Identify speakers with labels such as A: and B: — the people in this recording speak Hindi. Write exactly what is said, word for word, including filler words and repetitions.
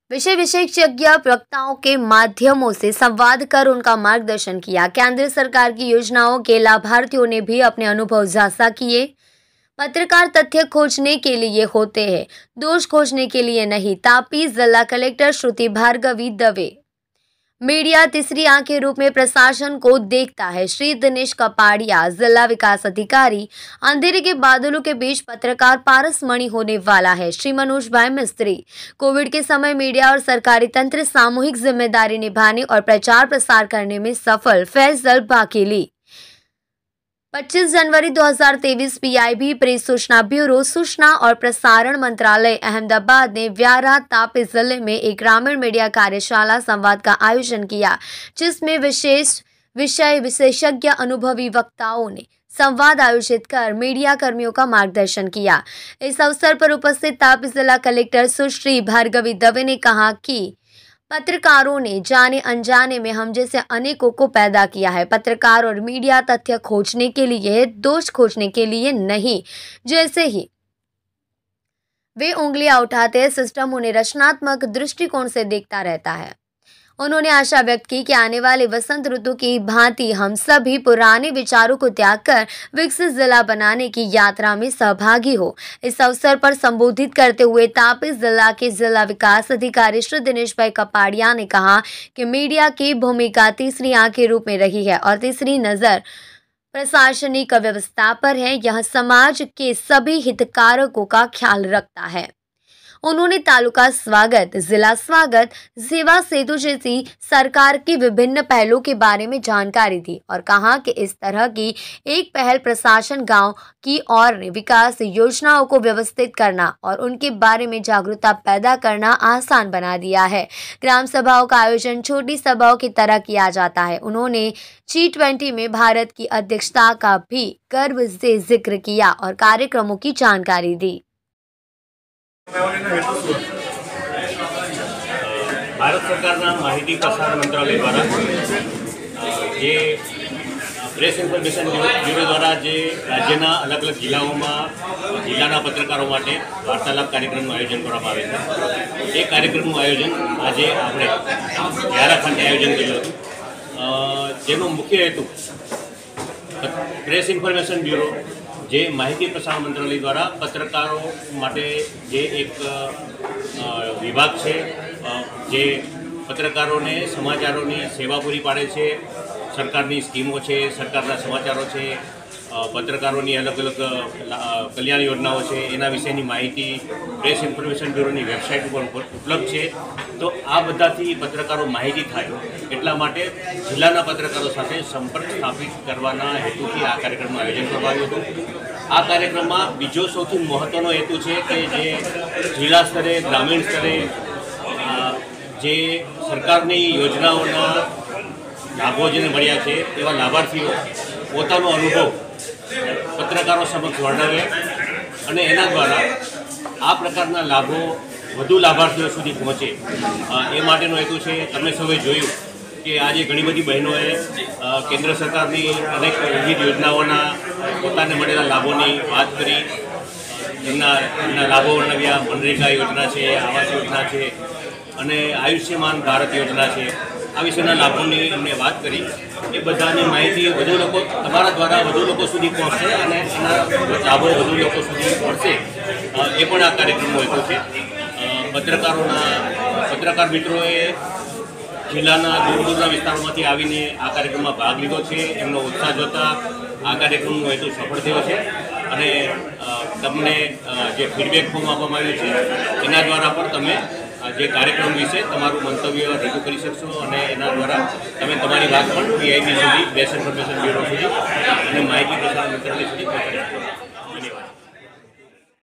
A: विषय विशेषज्ञ वक्ताओं के माध्यमों से संवाद कर उनका मार्गदर्शन किया। केंद्र सरकार की योजनाओं के लाभार्थियों ने भी अपने अनुभव साझा किए। पत्रकार तथ्य खोजने के लिए होते हैं, दोष खोजने के लिए नहीं। तापी जिला कलेक्टर श्रुति भार्गवी दवे। मीडिया तीसरी आंख के रूप में प्रशासन को देखता है। श्री दिनेश कपाड़िया जिला विकास अधिकारी। अंधेरे के बादलों के बीच पत्रकार पारस मणि होने वाला है। श्री मनोज भाई मिस्त्री। कोविड के समय मीडिया और सरकारी तंत्र सामूहिक जिम्मेदारी निभाने और प्रचार प्रसार करने में सफल। फैजल बाकीली। पच्चीस जनवरी दो हज़ार तेईस पीआईबी प्रेस सूचना ब्यूरो सूचना और प्रसारण मंत्रालय अहमदाबाद ने व्यारा तापी जिले में एक ग्रामीण मीडिया कार्यशाला संवाद का आयोजन किया, जिसमें विशेष विषय विशेषज्ञ अनुभवी वक्ताओं ने संवाद आयोजित कर मीडिया कर्मियों का मार्गदर्शन किया। इस अवसर पर उपस्थित तापी जिला कलेक्टर सुश्री भार्गवी दवे ने कहा कि पत्रकारों ने जाने अनजाने में हम जैसे अनेकों को पैदा किया है। पत्रकार और मीडिया तथ्य खोजने के लिए, दोष खोजने के लिए नहीं। जैसे ही वे उंगलियां उठाते हैं, सिस्टम उन्हें रचनात्मक दृष्टिकोण से देखता रहता है। उन्होंने आशा व्यक्त की कि आने वाले वसंत ऋतु की भांति हम सभी पुराने विचारों को त्याग कर विकसित जिला बनाने की यात्रा में सहभागी हो। इस अवसर पर संबोधित करते हुए तापी जिला के जिला विकास अधिकारी श्री दिनेश भाई कपाड़िया ने कहा कि मीडिया की भूमिका तीसरी आंख के रूप में रही है और तीसरी नजर प्रशासनिक व्यवस्था पर है। यह समाज के सभी हितधारकों का ख्याल रखता है। उन्होंने तालुका स्वागत, जिला स्वागत, सेवा सेतु जैसी सरकार की विभिन्न पहलों के बारे में जानकारी दी और कहा कि इस तरह की एक पहल प्रशासन गांव की और विकास योजनाओं को व्यवस्थित करना और उनके बारे में जागरूकता पैदा करना आसान बना दिया है। ग्राम सभाओं का आयोजन छोटी सभाओं की तरह किया जाता है। उन्होंने जी ट्वेंटी में भारत की अध्यक्षता का भी गर्व से जिक्र किया और कार्यक्रमों की जानकारी दी।
B: भारत सरकारना माहिती प्रसारण मंत्रालय द्वारा जे प्रेस इन्फॉर्मेशन ब्यूरो द्वारा जे राज्यना अलग अलग जिल्लाओं में जिल्लाना पत्रकारों माटे वार्तालाप कार्यक्रमનું आयोजन કરવામાં આવે છે। એ કાર્યક્રમનું આયોજન આજે આપણે વ્યારા ખાતે આયોજન કર્યું હતું, જેનો મુખ્ય હેતુ પ્રેસ ઇન્ફોર્મેશન બ્યુરો જે માહિતી પ્રસારણ મંત્રાલય દ્વારા પત્રકારો માટે જે એક વિભાગ છે, જે પત્રકારોને સમાચારોની સેવા પૂરી પાડે છે, સરકારની સ્કીમો છે, સરકારના સમાચારો છે, પત્રકારોની અલગ અલગ કલ્યાણ યોજનાઓ છે, એના વિશેની માહિતી પ્રેસ ઇન્ફોર્મેશન બ્યુરોની વેબસાઇટ ઉપર ઉપલબ્ધ છે। તો આ બધાથી પત્રકારો માહિતી થાય એટલા માટે જિલ્લાના પત્રકારો સાથે સંપર્ક સ્થાપિત કરવાના હેતુથી આ કાર્યક્રમનું આયોજન કરવામાં આવ્યું હતું। આ કાર્યક્રમમાં બીજો સૌથી મહત્ત્વનો હેતુ છે કે જે જિલ્લા સ્તરે, ગ્રામીણ સ્તરે જે સરકારની યોજનાઓના લાભો જેને મળ્યા છે એવા લાભાર્થીઓ પોતાનો અનુભવ પત્રકારો સમક્ષ વર્ણવે અને એના દ્વારા આ પ્રકારના લાભો વધુ લાભાર્થીઓ સુધી પહોંચે એ માટેનો હેતુ છે। તમે સૌએ જોયું કે આજે ઘણી બધી બહેનોએ કેન્દ્ર સરકારની અનેક વિવિધ યોજનાઓના પોતાને મળેલા લાભોની વાત કરી, એમના એમના લાભો વર્ણવ્યા। મનરેગા યોજના છે, આવાસ યોજના છે અને આયુષ્યમાન ભારત યોજના છે, આ વિશેના લાભોની એમને વાત કરી। એ બધાની માહિતી વધુ લોકો તમારા દ્વારા વધુ લોકો સુધી પહોંચશે અને એના લાભો વધુ લોકો સુધી પહોંચશે એ પણ આ કાર્યક્રમનો હેતુ છે। પત્રકારોના પત્રકાર મિત્રોએ જિલ્લાના દૂર દૂરના વિસ્તારોમાંથી આવીને આ કાર્યક્રમમાં ભાગ લીધો છે। એમનો ઉત્સાહ જોતા આ કાર્યક્રમનો હેતુ સફળ થયો છે અને તમને જે ફીડબેક ફોર્મ આપવામાં આવ્યું છે એના દ્વારા પણ તમે જે કાર્યક્રમ વિશે તમારું મંતવ્ય રજૂ કરી શકશો અને એના દ્વારા તમે તમારી વાત પણ પીઆઈબી સુધી, પ્રેસ ઇન્ફોર્મેશન બ્યુરો સુધી અને માહિતી પ્રસારણ મંત્રાલય સુધી પહોંચાડી શકશો।